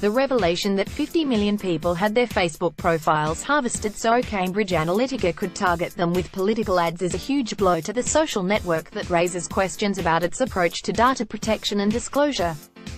The revelation that 50 million people had their Facebook profiles harvested so Cambridge Analytica could target them with political ads is a huge blow to the social network that raises questions about its approach to data protection and disclosure.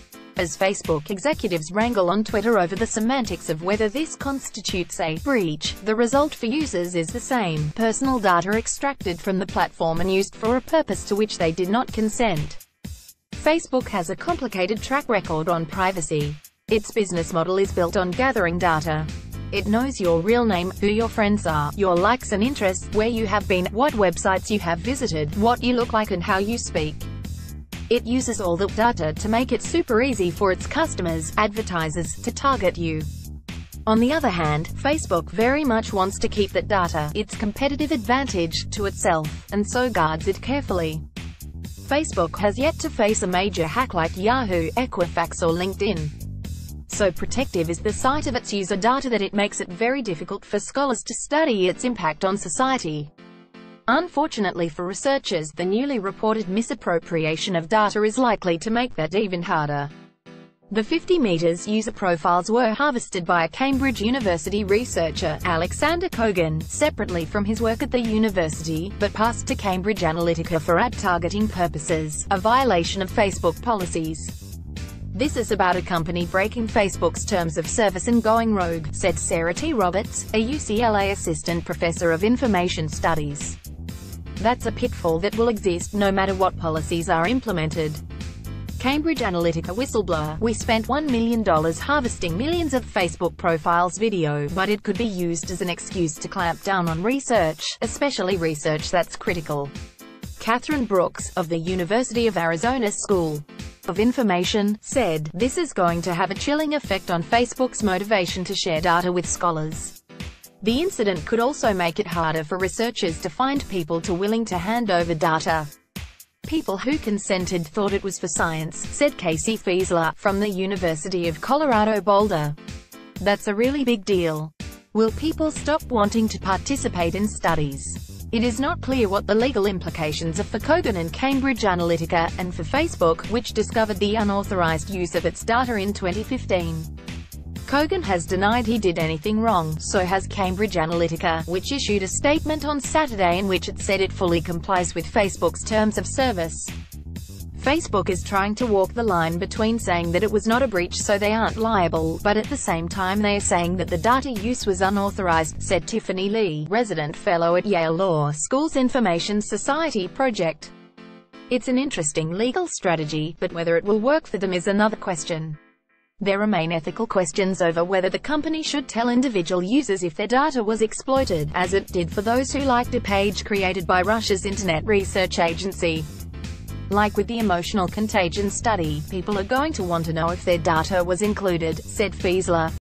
As Facebook executives wrangle on Twitter over the semantics of whether this constitutes a breach, the result for users is the same: personal data extracted from the platform and used for a purpose to which they did not consent. Facebook has a complicated track record on privacy. Its business model is built on gathering data. It knows your real name, who your friends are, your likes and interests, where you have been, what websites you have visited, what you look like and how you speak. It uses all that data to make it super easy for its customers, advertisers, to target you. On the other hand, Facebook very much wants to keep that data, its competitive advantage, to itself, and so guards it carefully. Facebook has yet to face a major hack like Yahoo, Equifax or LinkedIn. So protective is the sight of its user data that it makes it very difficult for scholars to study its impact on society. Unfortunately for researchers, the newly reported misappropriation of data is likely to make that even harder. The 50 meters user profiles were harvested by a Cambridge University researcher, Alexander Kogan, separately from his work at the university, but passed to Cambridge Analytica for ad targeting purposes, a violation of Facebook policies. "This is about a company breaking Facebook's terms of service and going rogue," said Sarah T. Roberts, a UCLA assistant professor of information studies. "That's a pitfall that will exist no matter what policies are implemented." Cambridge Analytica whistleblower: "We spent $1 million harvesting millions of Facebook profiles video, but it could be used as an excuse to clamp down on research, especially research that's critical." Catherine Brooks, of the University of Arizona School of Information, said, "This is going to have a chilling effect on Facebook's motivation to share data with scholars." The incident could also make it harder for researchers to find people willing to hand over data. "People who consented thought it was for science," said Casey Fiesler, from the University of Colorado Boulder. "That's a really big deal. Will people stop wanting to participate in studies?" It is not clear what the legal implications are for Kogan and Cambridge Analytica, and for Facebook, which discovered the unauthorized use of its data in 2015. Kogan has denied he did anything wrong, so has Cambridge Analytica, which issued a statement on Saturday in which it said it fully complies with Facebook's terms of service. Facebook is trying to walk the line between saying that it was not a breach so they aren't liable, but at the same time they are saying that the data use was unauthorized, said Tiffany Lee, resident fellow at Yale Law School's Information Society project. "It's an interesting legal strategy, but whether it will work for them is another question." There remain ethical questions over whether the company should tell individual users if their data was exploited, as it did for those who liked a page created by Russia's Internet Research Agency. "Like with the emotional contagion study, people are going to want to know if their data was included," said Fiesler.